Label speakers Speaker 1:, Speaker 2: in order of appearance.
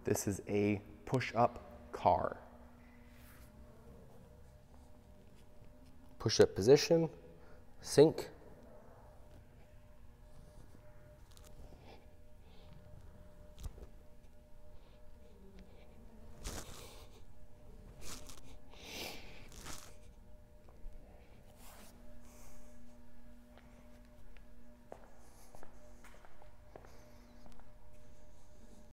Speaker 1: This is a push-up car. Push-up position, sink,